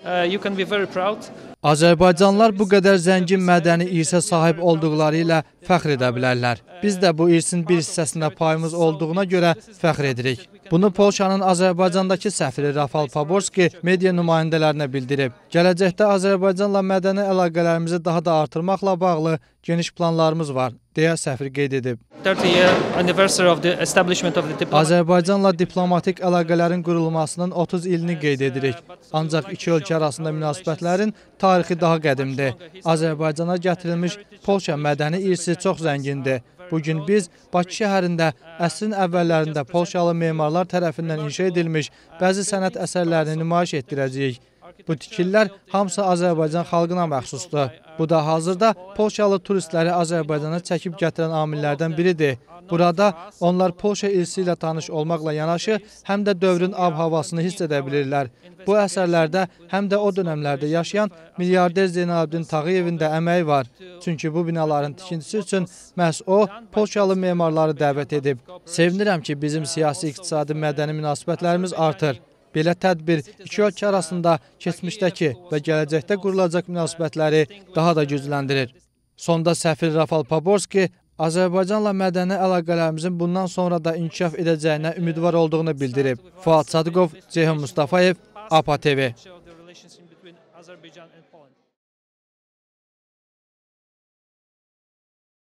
you can be very proud. Azərbaycanlılar bu qədər zəngin mədəni irsə sahib olduqları ilə fəxr edə bilərlər. Biz də bu irsin bir hissəsində payımız olduğuna görə fəxr edirik. Bunu Polşanın Azərbaycandakı səfiri Rafal Paborski media nümayəndələrinə bildirib. Gələcəkdə Azərbaycanla mədəni əlaqələrimizi daha da artırmaqla bağlı geniş planlarımız var, deyə səfir qeyd edib. Azərbaycanla diplomatik əlaqələrin qurulmasının 30 ilini qeyd edirik. Ancaq iki ölkə arasında münasibətlərin tarixi daha qədimdir. Azərbaycana gətirilmiş Polşa mədəni irsi çox zəngindir. Bugün biz Bakı şəhərində əsrin əvvəllərində Polşalı memarlar tərəfindən inşa edilmiş bəzi sənət əsərlərini nümayiş etdirəcəyik. Bu tikililər hamısı Azərbaycan xalqına məxsusdur. Bu da hazırda Polşalı turistləri Azərbaycana çəkib gətirən amillərdən biridir. Burada onlar Polşa irsi ilə tanış olmaqla yanaşı, həm də dövrün ab-havasını hiss edə bilirlər. Bu əsərlərdə həm də o dönəmlərdə yaşayan milyarder Zeynalabdin Tağıyevin də əməyi var. Çünki bu binaların tikintisi üçün məhz o, Polşalı memarları dəvət edib. Sevinirəm ki, bizim siyasi, iqtisadi, mədəni münasibətlərimiz artır. Belə tədbir iki ölkə arasında keçmişdəki və gələcəkdə qurulacaq münasibətləri daha da gücləndirir. Sonda səfir Rafal Paborski Azərbaycanla mədəni əlaqələrimizin bundan sonra da inkişaf edəcəyinə ümidvar olduğunu bildirib. Fuad Sadıqov, Ceyhun Mustafayev, APA TV.